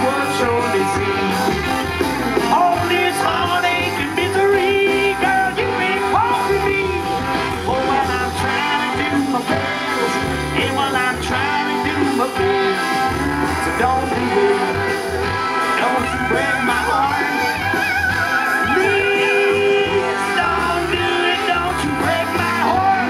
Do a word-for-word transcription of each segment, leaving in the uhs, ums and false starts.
would surely see. All this heartache and misery, girl, you ain't far from me. Oh, well, I'm trying to do my best. Yeah, well, I'm trying to do my best. So don't do it. Don't you break my heart. Please don't do it. Don't you break my heart.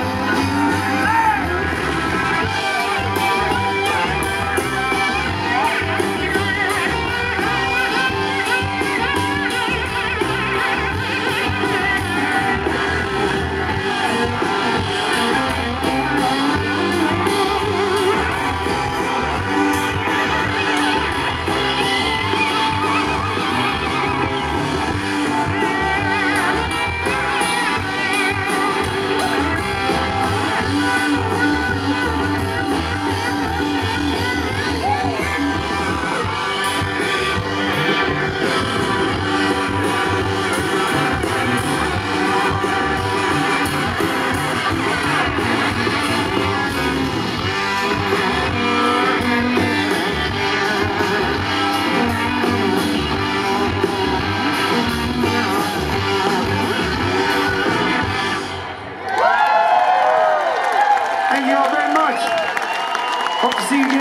Thank you all very much. Hope to see you again.